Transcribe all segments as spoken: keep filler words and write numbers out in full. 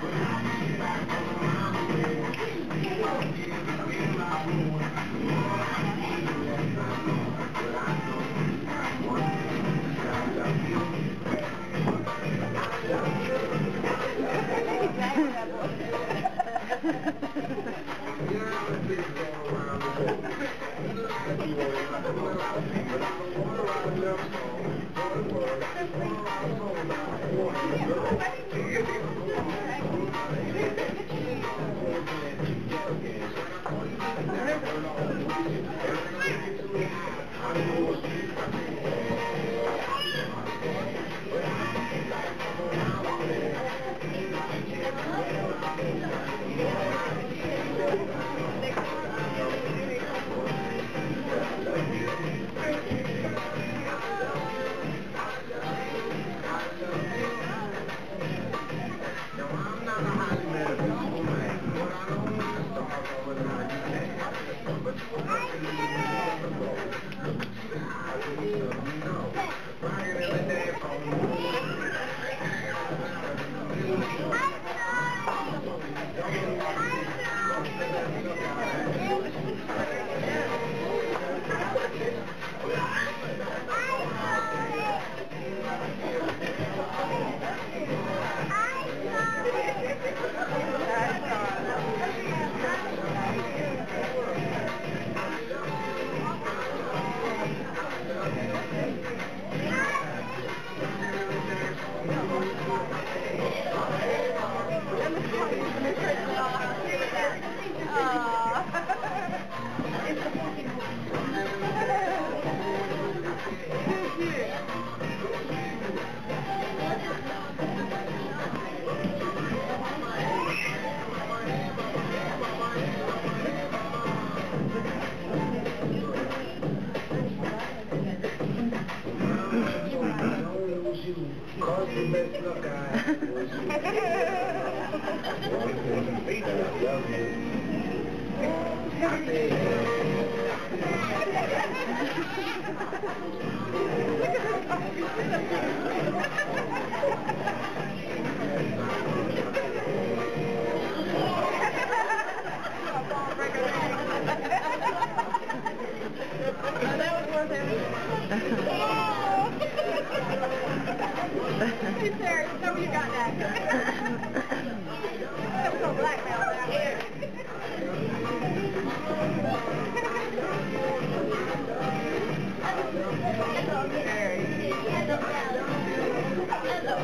Hey, Sarah, you know you got that. Don't go blackmail down here. Hello, Mary. Hello, hello.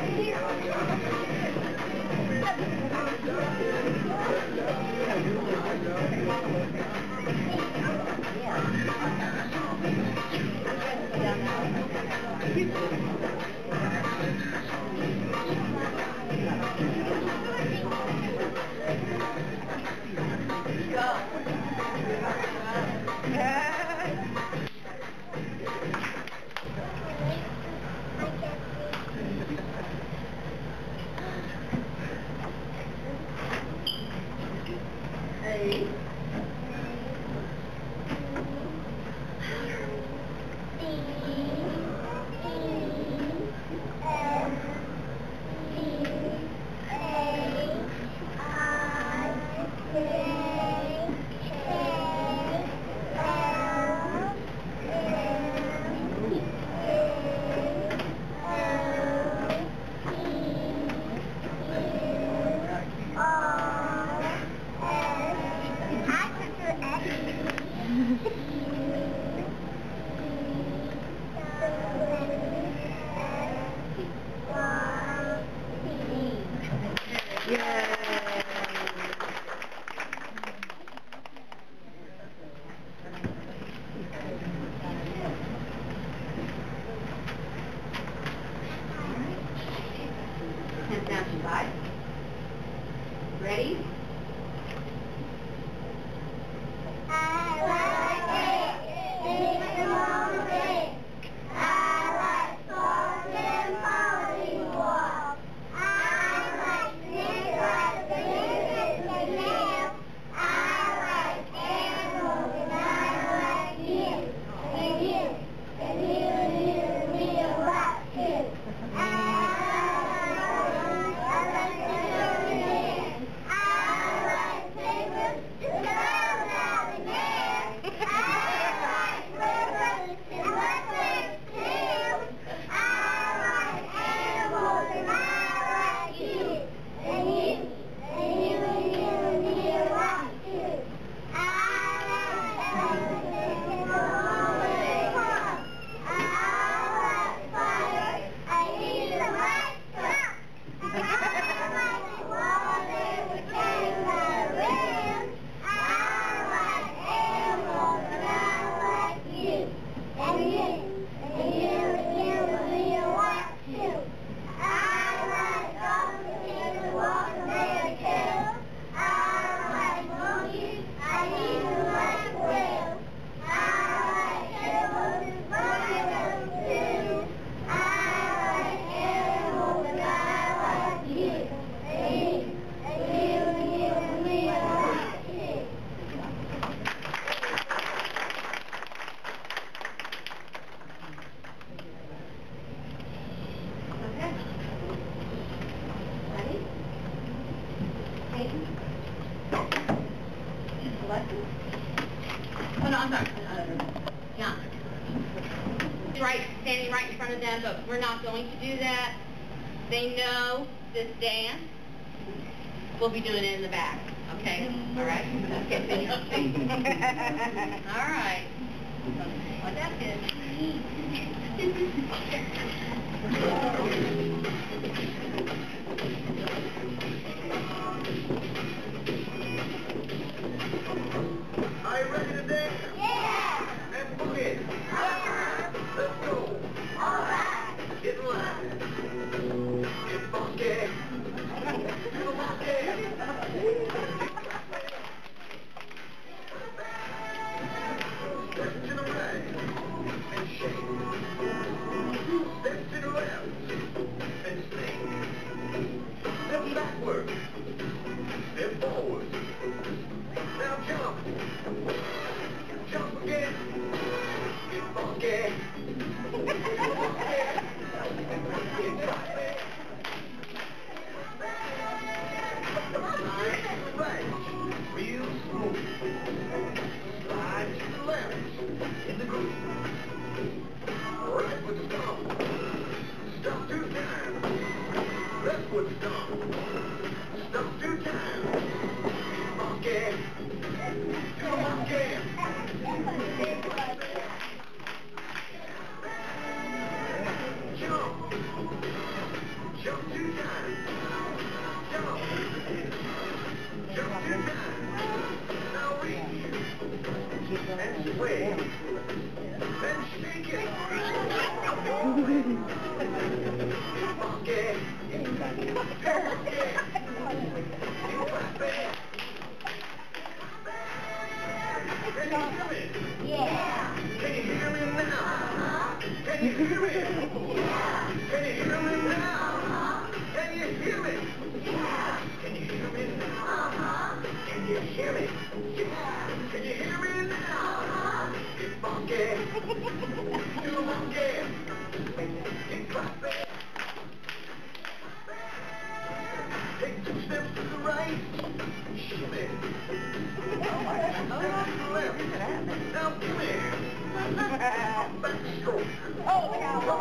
Hey. Hands down to side. Ready? I like Oh, no, I'm sorry. Uh, John. Right, standing right in front of them, but we're not going to do that. They know this dance. We'll be doing it in the back. Okay? All right? Okay, so you all right. Well, that's good. Are you ready to dance? Yeah! And boogie? Yeah! Let's go. All right! Get in line. Get funky. Feel funky. Step to the right and shake. Step to the left and swing. Step backward. Step forward. Now jump. Jump again. Get funky. Get funky. Get funky. Slide to the right. Real smooth. Slide to the left. In the groove. Right foot stomp. Stomp two times. Left foot stomp. Stomp two times. Get funky. Do the monkey. Jump. Jump two times. Jump. Jump two times. Now reach. And sway. And shake it. Get funky. Get funky. Get funky. Can you hear me? Yeah! Can you hear me now? Can you hear me? Can you hear me now? Can you hear me? Can you hear me now? Can you hear me? Can you hear me now? Get funky. Do the monkey. Get clappy. Take two steps to the right. Shimmy. Left. Now come here. Backstroke. Oh,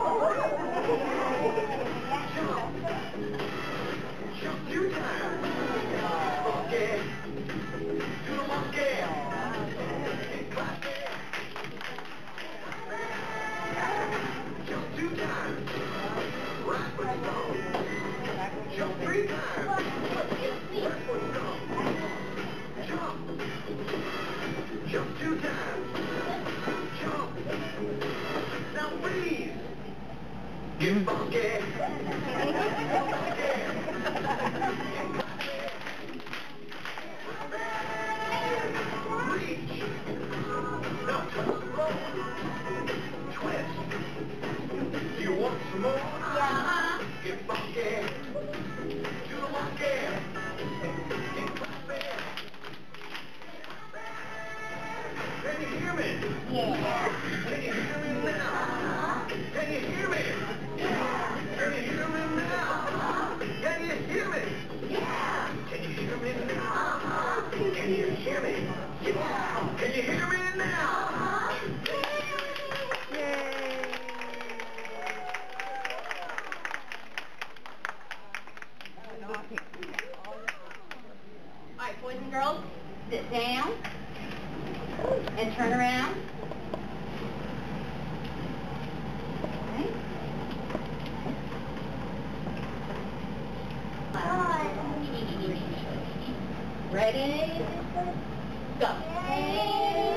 Jump. Jump two times. Funky. Do the monkey. And clap it. Jump two times. Right foot stomp. Jump three times. Right foot stomp. Jump. Jump two times. Jump. Now freeze. Get funky. Get funky. Reach. Now twist the floor. Twist. Do you want some more? yeah! Get funky. Do the monkey. Get clappy. Can you hear me? Yeah! Can you hear me now? Can you hear me? Can you hear me now? Can you hear me? Can you hear me now? Can you hear me? Can you hear me now? Yay! All right, boys and girls, sit down and turn around. Okay. Ready? Go.